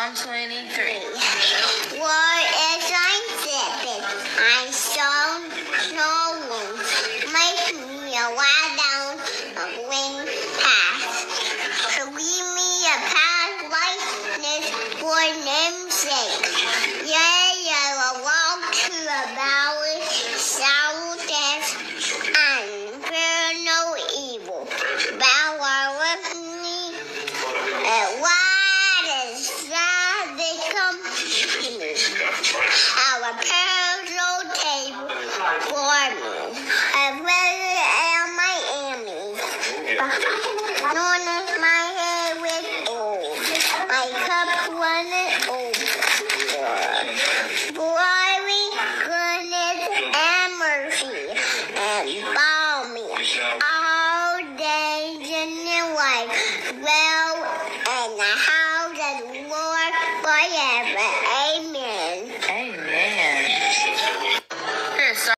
Psalm 23. Lord, as I'm sipping, I saw no room. Make me a lie down a green path. So lead me a path righteousness for name's sake. Yea, I will walk through the valley, shadow death, and fear no evil. Thou art with me, and wide as that they come to me. Our parallel table for me. I really am my enemies. Known as my head with old. My cup runneth over. Glory, goodness, and mercy, and follow me all days in your life. Dwell in the house of the Lord forever.